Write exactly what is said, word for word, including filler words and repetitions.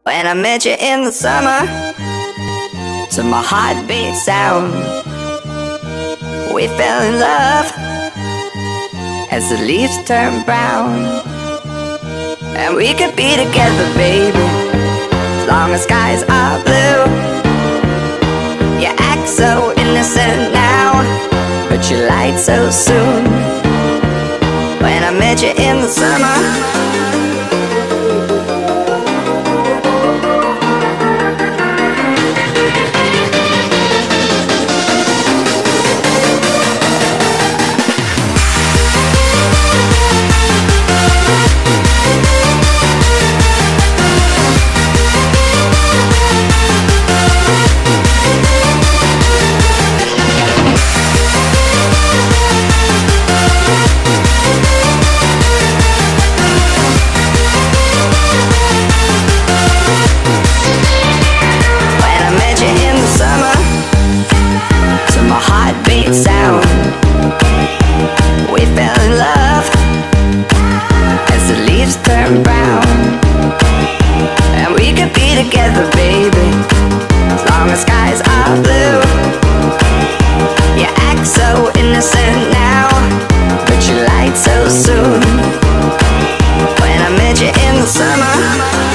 When I met you in the summer, to my heartbeat sound, we fell in love as the leaves turn brown. And we could be together, baby, as long as skies are blue. You act so innocent now, but you lied so soon. When I met you in the summer, sound, we fell in love as the leaves turn brown. And we could be together, baby, as long as skies are blue. You act so innocent now, but you lied so soon. When I met you in the summer,